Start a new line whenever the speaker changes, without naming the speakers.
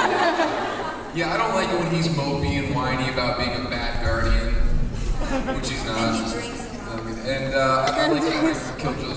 Yeah, I don't like it when he's mopey and whiny about being a bad guardian, which he's not. And I like it when Killjoy